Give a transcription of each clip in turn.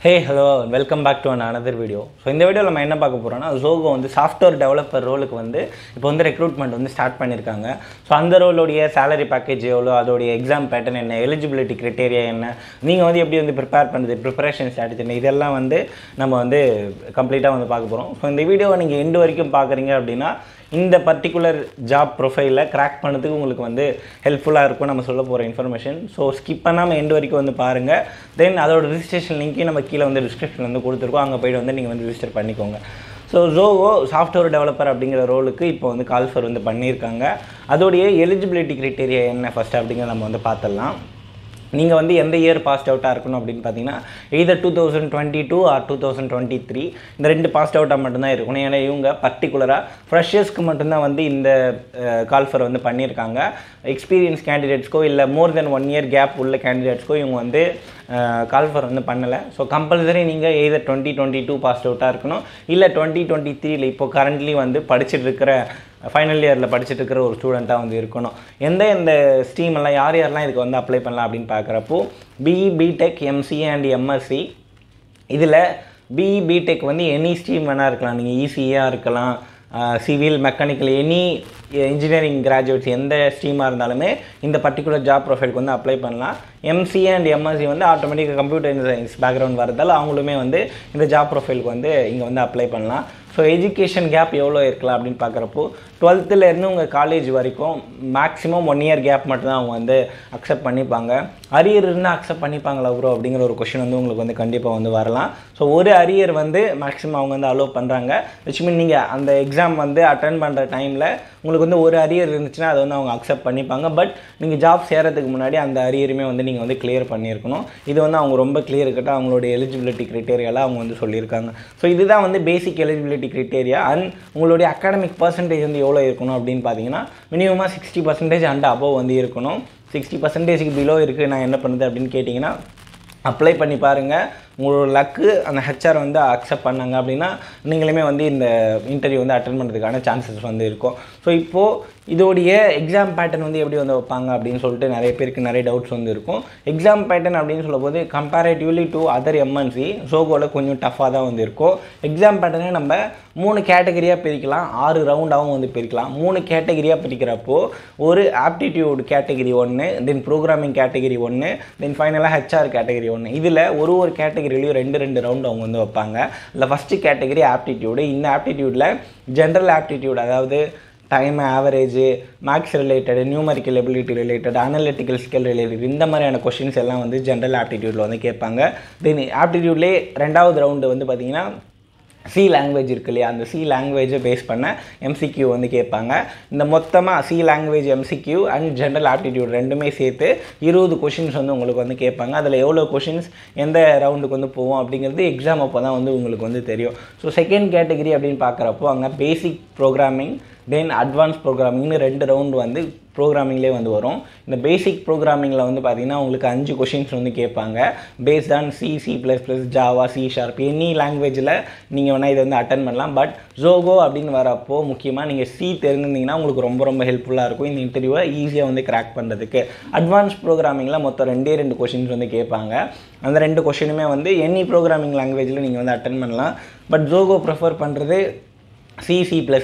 Hey, hello, and welcome back to another video. So, in this video, we will talk about Zogo வந்து software developer ரோலுக்கு வந்து இப்போ வந்து recruitment வந்து start பண்ணிருக்காங்க. ஸோ அந்த ரோலோடைய salary package எவ்வளோ, அதோடைய எக்ஸாம் பேட்டர்ன் என்ன, எலிஜிபிலிட்டி கிரைட்டீரியா என்ன, நீங்கள் வந்து எப்படி வந்து ப்ரிப்பேர் பண்ணுறது, ப்ரிப்பரேஷன் ஸ்ட்ராட்டஜி என்ன, இதெல்லாம் வந்து நம்ம வந்து கம்ப்ளீட்டாக வந்து பார்க்க போகிறோம். ஸோ இந்த வீடியோவை நீங்கள் எண்டு வரைக்கும் பார்க்குறீங்க அப்படின்னா இந்த பர்டிகுலர் ஜாப் ப்ரொஃபைலில் கிராக் பண்ணதுக்கு உங்களுக்கு வந்து ஹெல்ப்ஃபுல்லாக இருக்கும் நம்ம சொல்ல போகிற இன்ஃபர்மேஷன். ஸோ ஸ்கிப் பண்ணாமல் எண்டு வரைக்கும் வந்து பாருங்கள். தென் அதோட ரிஜிஸ்ட்ரேஷன் லிங்க்கையும் நம்ம கீழே வந்து டிஸ்கிரிப்ஷன் வந்து கொடுத்துருக்கோம், அங்கே போய்ட்டு வந்து நீங்கள் வந்து ரிஜிஸ்டர் பண்ணிக்கோங்க. ஸோ ஜோகோ சாஃப்ட்வேர் டெவலப்பர் அப்படிங்கிற ரோலுக்கு இப்போ வந்து கால்ஃபர் வந்து பண்ணியிருக்காங்க. அதோடைய எலிஜிபிலிட்டி க்ரைட்டீரியா என்ன ஃபஸ்ட்டு அப்படிங்கிறத நம்ம வந்து பார்த்துடலாம். நீங்கள் வந்து எந்த இயர் பாஸ்ட் அவுட்டாக இருக்கணும் அப்படின்னு பார்த்தீங்கன்னா எய்தர் 2022 ஆர் 2023 இந்த ரெண்டு பாஸ்ட் அவுட்டாக மட்டும்தான் இருக்கணும். ஏன்னா இவங்க பர்டிகுலராக ஃப்ரெஷர்ஸ்க்கு மட்டும்தான் வந்து இந்த கால்ஃபர் வந்து பண்ணியிருக்காங்க. எக்ஸ்பீரியன்ஸ் கேண்டிடேட்ஸ்க்கோ இல்லை மோர் தென் 1 இயர் கேப் உள்ள கேண்டிடேட்ஸ்க்கோ இவங்க வந்து கால்ஃபர் வந்து பண்ணலை. ஸோ கம்பல்சரி நீங்கள் எய்தர் 2022 பாஸ்ட் அவுட்டாக இருக்கணும், இல்லை 2023 இப்போ கரண்ட்லி வந்து படிச்சுட்டு இருக்கிற ஃபைனல் இயரில் படிச்சுட்டு இருக்கிற ஒரு ஸ்டூடெண்ட்டாக வந்து இருக்கணும். எந்த ஸ்ட்ரீம் எல்லாம் யாரெல்லாம் இதுக்கு வந்து அப்ளை பண்ணலாம் அப்படின்னு பார்க்குறப்போ BE, B Tech, MCA and MSc. இதில் பிஇ, பிடெக் வந்து எனி ஸ்ட்ரீம் வேணால் இருக்கலாம். நீங்கள் இசிஏயாக இருக்கலாம், civil, mechanical, any engineering graduates எந்த ஸ்ட்ரீமாக இருந்தாலுமே இந்த பர்டிகுலர் ஜாப் ப்ரொஃபைலுக்கு வந்து அப்ளை பண்ணலாம். எம்சிஏ அண்ட் எம்எஸ்சி வந்து ஆட்டோமேட்டிக்காக கம்ப்யூட்டர் சயின்ஸ் பேக்ரவுண்ட் வரதால் அவங்களுமே வந்து இந்த ஜாப் ப்ரொஃபைலுக்கு வந்து இங்கே வந்து அப்ளை பண்ணலாம். ஸோ எஜுகேஷன் கேப் எவ்வளோ இருக்கலாம் அப்படின்னு பார்க்குறப்போ 12th உங்கள் காலேஜ் வரைக்கும் மேக்ஸிமம் 1 இயர் கேப் மட்டும்தான் அவங்க வந்து அக்செப்ட் பண்ணிப்பாங்க. அரியர் இருந்தால் அக்செப்ட் பண்ணிப்பாங்களா ப்ரோ அப்படிங்கிற ஒரு கொஷின் வந்து உங்களுக்கு வந்து கண்டிப்பாக வந்து வரலாம். ஸோ ஒரு அரியர் வந்து மேக்ஸிமம் அவங்க வந்து அலோவ் பண்ணுறாங்க. விச் மீன் நீங்கள் அந்த எக்ஸாம் வந்து அட்டன் பண்ணுற டைமில் உங்களுக்கு வந்து ஒரு அரியர் இருந்துச்சுன்னா அதை வந்து அவங்க அக்செப்ட் பண்ணிப்பாங்க. பட் நீங்கள் ஜாப் சேரத்துக்கு முன்னாடி அந்த அரியருமே வந்து நீங்கள் வந்து கிளியர் பண்ணியிருக்கணும். இது வந்து அவங்க ரொம்ப கிளியர் கட்டாக அவங்களுடைய எலிஜிபிலிட்டி க்ரைட்டேரியாவில் அவங்க வந்து சொல்லியிருக்காங்க. ஸோ இதுதான் வந்து பேசிக் எலிஜிபிலிட்டி க்ரைட்டேரியா. அண்ட் உங்களுடைய அகாடமிக் பர்சன்டேஜ் வந்து எவ்வளோ இருக்கணும் அப்படின்னு பார்த்தீங்கன்னா மினிமமாக 60% அண்ட் அபோவ் வந்து இருக்கணும். 60%க்கு பிலோ இருக்குது நான் என்ன பண்ணுறது அப்படின்னு கேட்டிங்கன்னா அப்ளை பண்ணி பாருங்கள். உங்களோட லக்கு அந்த ஹெச்ஆர் வந்து அக்செப்ட் பண்ணாங்க அப்படின்னா நீங்களுமே வந்து இந்த இன்டர்வியூ வந்து அட்டன் பண்ணுறதுக்கான சான்சஸ் வந்து இருக்கும். ஸோ இப்போது இதோடைய எக்ஸாம் பேட்டர்ன் வந்து எப்படி வந்து வைப்பாங்க அப்படின்னு சொல்லிட்டு நிறைய பேருக்கு நிறைய டவுட்ஸ் வந்து இருக்கும். எக்ஸாம் பேட்டர்ன் அப்படின்னு சொல்லும்போது கம்பேரேட்டிவ்லி டு அதர் எம்என்சி ஜோகோவில் கொஞ்சம் டஃப்பாக தான் வந்து இருக்கும். எக்ஸாம் பேட்டர்னே நம்ம 3 கேட்டகரியாக பிரிக்கலாம், 6 ரவுண்டாகவும் வந்து பிரிக்கலாம். 3 கேட்டகரியாக பிரிக்கிறப்போ ஒரு aptitude category 1, then programming category 1, then ஃபைனலாக ஹெச்ஆர் கேட்டகரி 1. இதில் ஒரு கேட்டகரிலையும் 2 ரவுண்டு அவங்க வந்து வைப்பாங்க. இல்லை ஃபஸ்ட்டு கேட்டகரி ஆப்டிடியூடு. இந்த ஆப்டிடியூடில் ஜென்ரல் ஆப்டிடியூட், அதாவது time average, maths related, numerical ability related, analytical skill related, இந்த மாதிரியான கொஷின்ஸ் எல்லாம் வந்து ஜென்ரல் ஆப்டிடியூடில் வந்து கேட்பாங்க. தென் ஆப்டிடியூட்லேயே 2வது ரவுண்டு வந்து பார்த்திங்கன்னா சி லாங்குவேஜ் இருக்கு இல்லையா, அந்த சி லாங்குவேஜை பேஸ் பண்ண எம்சிக்யூ வந்து கேட்பாங்க. இந்த மொத்தமாக C language, MCQ and general aptitude ரெண்டுமே சேர்த்து 20 கொஷின்ஸ் வந்து உங்களுக்கு வந்து கேட்பாங்க. அதில் எவ்வளோ கொஷின்ஸ் எந்த ரவுண்டுக்கு வந்து போவோம் அப்படிங்கிறது எக்ஸாம் அப்போ தான் வந்து உங்களுக்கு வந்து தெரியும். ஸோ செகண்ட் கேட்டகரி அப்படின்னு பார்க்குறப்போ அங்கே பேசிக் ப்ரோக்ராமிங், தென் அட்வான்ஸ் ப்ரோக்ராமிங்னு 2 ரவுண்டு வந்து ப்ரோக்ராமிங்லேயே வந்து வரும். இந்த பேசிக் ப்ரோக்ராமிங்கில் வந்து பார்த்திங்கன்னா உங்களுக்கு 5 கொஷின்ஸ் வந்து கேட்பாங்க. Based on C++, Java, C#, any லாங்குவேஜில் நீங்கள் வேணால் இதை வந்து அட்டன் பண்ணலாம். பட் ஜோகோ அப்படின்னு வரப்போ முக்கியமாக நீங்கள் சி தெரிஞ்சிருந்தீங்கன்னா உங்களுக்கு ரொம்ப ஹெல்ப்ஃபுல்லாக இருக்கும் இந்த இன்டர்வியூவை ஈஸியாக வந்து கிராக் பண்ணுறதுக்கு. அட்வான்ஸ் ப்ரோக்ராமிங்கில் மொத்தம் 2 கொஷின்ஸ் வந்து கேட்பாங்க. அந்த 2 கொஷினுமே வந்து எனி ப்ரோக்ராமிங் லாங்குவேஜில் நீங்கள் வந்து அட்டன் பண்ணலாம். பட் ஜோகோ ப்ரிஃபர் பண்ணுறது C++,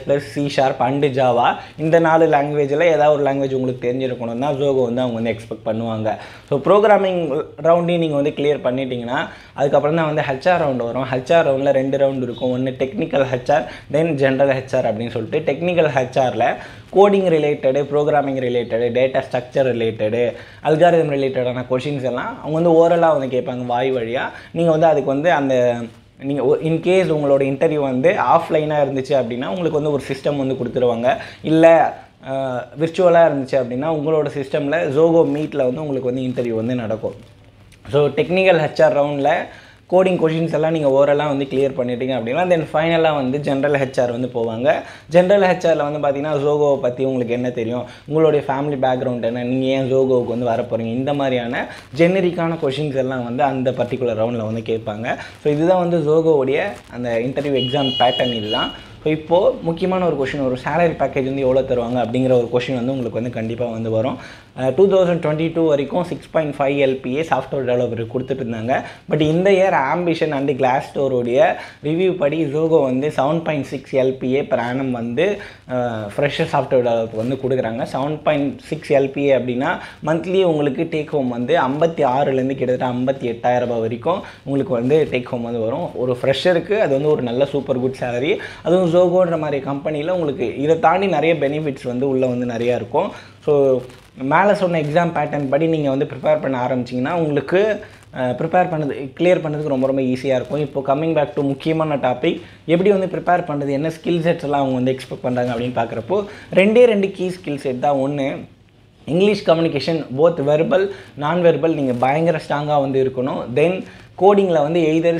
C# அண்டு ஜாவா, இந்த 4 லாங்குவேஜில் ஏதாவது ஒரு லாங்குவேஜ் உங்களுக்கு தெரிஞ்சிருக்கணும் தான் ஜோகோ வந்து அவங்க வந்து எக்ஸ்பெக்ட் பண்ணுவாங்க. ஸோ ப்ரோக்ராமிங் ரவுண்டையும் நீங்கள் வந்து கிளியர் பண்ணிட்டீங்கன்னா அதுக்கப்புறம் தான் வந்து ஹெச்ஆர் ரவுண்டு வரும். ஹெச்ஆர் ரவுண்டில் 2 ரவுண்டு இருக்கும். ஒன்று technical HR, then general HR அப்படின்னு சொல்லிட்டு. டெக்னிக்கல் ஹெச்ஆரில் coding related, programming related, data structure related, algorithm ரிலேட்டடான கொஷின்ஸ் எல்லாம் அவங்க வந்து ஓரலாக வந்து கேட்பாங்க வாய் வழியாக. நீங்கள் வந்து அதுக்கு வந்து அந்த நீங்கள் இன்கேஸ் உங்களோட இன்டர்வியூ வந்து ஆஃப்லைனாக இருந்துச்சு அப்படின்னா உங்களுக்கு வந்து ஒரு சிஸ்டம் வந்து கொடுத்துருவாங்க. இல்லை விர்ச்சுவலாக இருந்துச்சு அப்படின்னா உங்களோட சிஸ்டமில் ஜோகோ மீட்டில் வந்து உங்களுக்கு வந்து இன்டர்வியூ வந்து நடக்கும். ஸோ டெக்னிக்கல் ஹெச்ஆர் ரவுண்டில் கோடிங் கொஷின்ஸ் எல்லாம் நீங்கள் ஓரலாக வந்து கிளியர் பண்ணிட்டீங்க அப்படின்னா தென் ஃபைனலாக வந்து ஜென்ரல் ஹெச்ஆர் வந்து போவாங்க. ஜென்ரல் ஹெச்ஆரில் வந்து பார்த்திங்கன்னா ஜோகோவை பற்றி உங்களுக்கு என்ன தெரியும், உங்களுடைய ஃபேமிலி பேக்ரவுண்ட் என்ன, நீங்கள் ஏன் ஜோகோவுக்கு வந்து வர போகிறீங்க, இந்த மாதிரியான ஜெனரிக்கான கொஷின்ஸ் எல்லாம் வந்து அந்த பர்டிகுலர் ரவுண்டில் வந்து கேட்பாங்க. ஸோ இதுதான் வந்து ஜோகோவுடைய அந்த இன்டர்வியூ எக்ஸாம் பேட்டர்ன் இதுதான். ஸோ இப்போது முக்கியமான ஒரு கொஷின், ஒரு சேலரி பேக்கேஜ் வந்து எவ்வளோ தருவாங்க அப்படிங்கிற ஒரு கொஷின் வந்து உங்களுக்கு வந்து கண்டிப்பாக வந்து வரும். 2022 வரைக்கும் 6.5 LPA சாஃப்ட்வேர் டெவலப்பருக்கு கொடுத்துட்டு இருந்தாங்க. பட் இந்த இயர் ஆம்பிஷன் அண்ட் கிளாஸ் ஸ்டோருடைய ரிவ்யூ படி ஜோகோ வந்து 7.6 LPA per annum வந்து ஃப்ரெஷர் சாஃப்ட்வேர் டெவலப்பர் வந்து கொடுக்குறாங்க. 7.6 LPA அப்படின்னா மந்த்லி உங்களுக்கு டேக் ஹோம் வந்து 56,000 கிட்டத்தட்ட 58,000 ரூபாய் வரைக்கும் உங்களுக்கு வந்து டேக் ஹோம் வந்து வரும். ஒரு ஃப்ரெஷருக்கு அது வந்து ஒரு நல்ல சூப்பர் குட் சேலரி. அதுவும் ஜோகோன்ற மாதிரி கம்பெனியில் உங்களுக்கு இதை தாண்டி நிறைய பெனிஃபிட்ஸ் வந்து உள்ளே வந்து நிறையா இருக்கும். ஸோ மேலே சொன்ன எக்ஸாம் பேட்டர்ன் படி நீங்கள் வந்து ப்ரிப்பேர் பண்ண ஆரம்பிச்சிங்கன்னா உங்களுக்கு ப்ரிப்பேர் பண்ணது கிளியர் பண்ணுறதுக்கு ரொம்ப ரொம்ப ஈஸியாக இருக்கும். இப்போ கம்மிங் பேக் டு முக்கியமான டாபிக், எப்படி வந்து ப்ரிப்பேர் பண்ணுறது, என்ன ஸ்கில் செட்ஸ் எல்லாம் அவங்க வந்து எக்ஸ்பெக்ட் பண்ணுறாங்க அப்படின்னு பார்க்குறப்போ 2 கீ ஸ்கில் செட் தான். ஒன்று English communication, both verbal non verbal நீங்கள் பயங்கர ஸ்ட்ராங்காக வந்து இருக்கணும். தென் கோடிங்கில் வந்து எய்தர்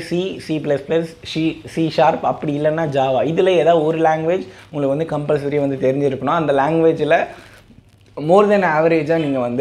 C++, C# அப்படி இல்லைன்னா ஜாவா, இதில் ஏதாவது ஒரு லாங்குவேஜ் உங்களுக்கு வந்து கம்பல்சரி வந்து தெரிஞ்சிருக்கணும். அந்த லாங்குவேஜில் மோர் தென் ஆவரேஜாக நீங்கள் வந்து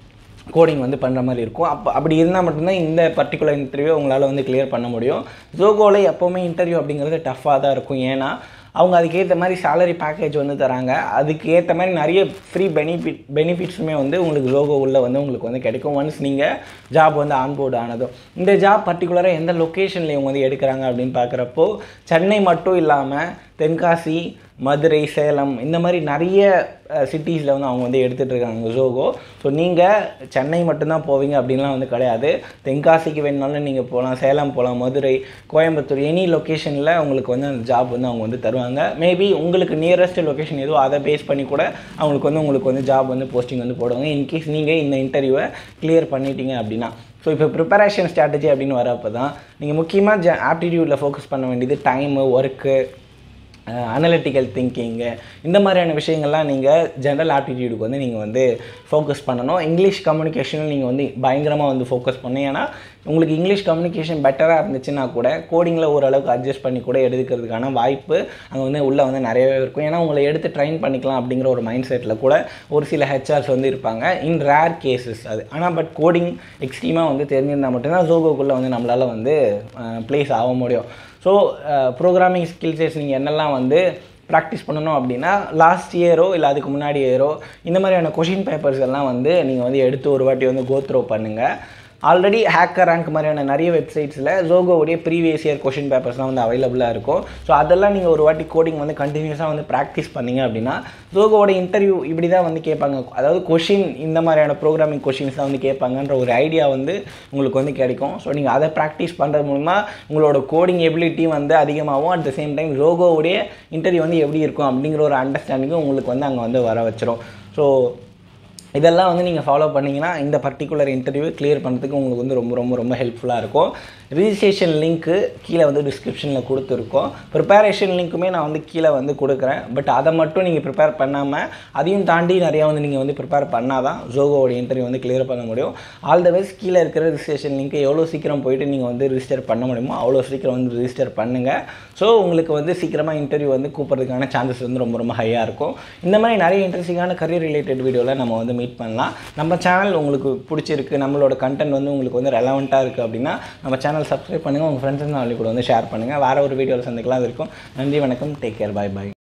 கோடிங் வந்து பண்ணுற மாதிரி இருக்கும். அப்படி இருந்தால் மட்டும்தான் இந்த பர்டிகுலர் இன்டர்வியூ உங்களால் வந்து கிளியர் பண்ண முடியும். ஜோகோவில் எப்போவுமே இன்டர்வியூ அப்படிங்கிறது டஃப்பாக தான் இருக்கும். ஏன்னா அவங்க அதுக்கேற்ற மாதிரி சேலரி பேக்கேஜ் வந்து தராங்க. அதுக்கு ஏற்ற மாதிரி நிறைய ஃப்ரீ பெனிஃபிட்ஸுமே வந்து உங்களுக்கு ஜோகோ உள்ள வந்து உங்களுக்கு வந்து கிடைக்கும் ஒன்ஸ் நீங்கள் ஜாப் வந்து ஆன்போர்டு ஆனதும். இந்த ஜாப் பர்டிகுலராக எந்த லொக்கேஷனில் இவங்க வந்து எடுக்கிறாங்க அப்படின்னு பார்க்குறப்போ சென்னை மட்டும் இல்லாமல் தென்காசி, மதுரை, சேலம் இந்த மாதிரி நிறைய சிட்டிஸில் வந்து அவங்க வந்து எடுத்துகிட்டு இருக்காங்க ஜோகோ. ஸோ நீங்கள் சென்னை மட்டும்தான் போவீங்க அப்படின்லாம் வந்து கிடையாது. தென்காசிக்கு வேணுனாலும் நீங்கள் போகலாம், சேலம் போகலாம், மதுரை, கோயம்புத்தூர், எனி லொக்கேஷனில் உங்களுக்கு வந்து அந்த ஜாப் வந்து அவங்க வந்து தருவாங்க. மேபி உங்களுக்கு நியரஸ்ட் லொக்கேஷன் எதுவும் அதை பேஸ் பண்ணி கூட உங்களுக்கு வந்து ஜாப் வந்து போஸ்டிங் வந்து போடுவாங்க இன்கேஸ் நீங்கள் இந்த இன்டர்வியூவை கிளியர் பண்ணிட்டீங்க அப்படின்னா. ஸோ இப்போ ப்ரிப்பரேஷன் ஸ்ட்ராட்டஜி அப்படின்னு வரப்போ தான் நீங்கள் முக்கியமாக ஆப்டிடியூடில் ஃபோக்கஸ் பண்ண வேண்டியது டைமு, ஒர்க்கு, அனலிட்டிக்கல் திங்கிங்கு, இந்த மாதிரியான விஷயங்கள்லாம் நீங்கள் ஜென்ரல் ஆப்டிடியூடுக்கு வந்து நீங்கள் வந்து ஃபோக்கஸ் பண்ணணும். இங்கிலீஷ் கம்யூனிகேஷனில் நீங்கள் வந்து பயங்கரமாக வந்து ஃபோக்கஸ் பண்ணணும். ஏன்னா உங்களுக்கு இங்கிலீஷ் கம்யூனிகேஷன் பெட்டராக இருந்துச்சுன்னா கூட கோடிங்கில் ஓரளவுக்கு அட்ஜஸ்ட் பண்ணி கூட எடுக்கிறதுக்கான வாய்ப்பு அங்கே வந்து உள்ளே வந்து நிறையவே இருக்கும். ஏன்னா உங்களை எடுத்து ட்ரைன் பண்ணிக்கலாம் அப்படிங்கிற ஒரு மைண்ட் செட்டில் கூட ஒரு சில ஹெச்ஆர்ஸ் வந்து இருப்பாங்க, இன் ரேர் கேசஸ் அது. ஆனால் பட் கோடிங் எக்ஸ்ட்ரீமாக வந்து தெரிஞ்சிருந்தால் மட்டும்தான் ஜோகோக்குள்ளே வந்து நம்மளால் வந்து ப்ளேஸ் ஆக முடியும். ஸோ ப்ரோக்ராமிங் ஸ்கில் செட்ஸ் நீங்கள் என்னெல்லாம் வந்து ப்ராக்டிஸ் பண்ணணும் அப்படின்னா லாஸ்ட் இயரோ இல்லை அதுக்கு முன்னாடி இயரோ இந்த மாதிரியான கொஷின் பேப்பர்ஸ் எல்லாம் வந்து நீங்கள் வந்து எடுத்து ஒரு வாட்டி வந்து கோத்ரோ பண்ணுங்கள். ஆல்ரெடி ஹேக்கர் ரேங்க் மாதிரியான நிறைய வெப்சைட்ஸில் ஜோகோவுடைய ப்ரீவியஸ் இயர் கொஷின் பேப்பர்ஸ்லாம் வந்து அவைலபிளாக இருக்கும். ஸோ அதெல்லாம் நீங்கள் ஒரு வாட்டி கோடிங் வந்து கண்டினியூஸாக வந்து ப்ராக்டிஸ் பண்ணிங்க அப்படின்னா ஜோகோவோட இன்டர்வியூ இப்படி தான் வந்து கேட்பாங்க, அதாவது கொஷின் இந்த மாதிரியான ப்ரோக்ராமிங் கொஷின்ஸ் தான் வந்து கேட்பாங்கன்ற ஒரு ஐடியா வந்து உங்களுக்கு வந்து கிடைக்கும். ஸோ நீங்கள் அதை ப்ராக்டிஸ் பண்ணுறது மூலமா உங்களோட கோடிங் எபிலிட்டி வந்து அதிகமாகும். அட் த சேம் டைம் ஜோகோவுடைய இன்டர்வியூ வந்து எப்படி இருக்கும் அப்படிங்கிற ஒரு அண்டர்ஸ்டாண்டிங்கும் உங்களுக்கு வந்து அங்கே வந்து வர வச்சிரும். ஸோ இதெல்லாம் வந்து நீங்கள் ஃபாலோ பண்ணிங்கன்னா இந்த பர்டிகுலர் இன்டர்வியூ கிளியர் பண்ணுறதுக்கு உங்களுக்கு வந்து ரொம்ப ரொம்ப ரொம்ப ஹெல்ப்ஃபுல்லாக இருக்கும். ரிஜிஸ்ட்ரேஷன் லிங்க்கு கீழே வந்து டிஸ்கிரிப்ஷனில் கொடுத்துருக்கோம். ப்ரிப்பரேஷன் லிங்க்குமே நான் வந்து கீழே வந்து கொடுக்குறேன். பட் அதை மட்டும் நீங்கள் ப்ரிப்பேர் பண்ணாமல் அதையும் தாண்டி நிறையா வந்து நீங்கள் வந்து ப்ரிப்பேர் பண்ணால் தான் ஜோகோவோட இன்டர்வியூ வந்து கிளியர் பண்ண முடியும். All the best. கீழே இருக்கிற ரிஜிஸ்ட்ரேஷன் லிங்க்கு எவ்வளோ சீக்கிரம் போயிட்டு நீங்கள் வந்து ரிஜிஸ்டர் பண்ண முடியுமோ அவ்வளோ சீக்கிரம் வந்து ரிஜிஸ்டர் பண்ணுங்கள். ஸோ உங்களுக்கு வந்து சீக்கிரமாக இன்டர்வியூ வந்து கூப்பிட்றதுக்கான சான்சஸ் வந்து ரொம்ப ரொம்ப ஹையாக இருக்கும். இந்த மாதிரி நிறைய இன்ட்ரெஸ்டிங்கான கரியர் ரிலேட்டட் வீடியோவில் நம்ம வந்து மீட் பண்ணலாம். நம்ம சேனல் உங்களுக்கு பிடிச்சிருக்கு, நம்மளோட கண்டென்ட் வந்து உங்களுக்கு வந்து ரெலவெண்ட்டாக இருக்குது அப்படின்னா நம்ம சேனல் சப்ஸ்கிரைப் பண்ணுங்கள், உங்கள் ஃப்ரெண்ட்ஸ் நாளைக்கு கூட வந்து ஷேர் பண்ணுங்கள். வேறு ஒரு வீடியோவில் சந்திக்கலாம். அது இருக்கும். நன்றி, வணக்கம், டேக் கேர், பாய் பாய்.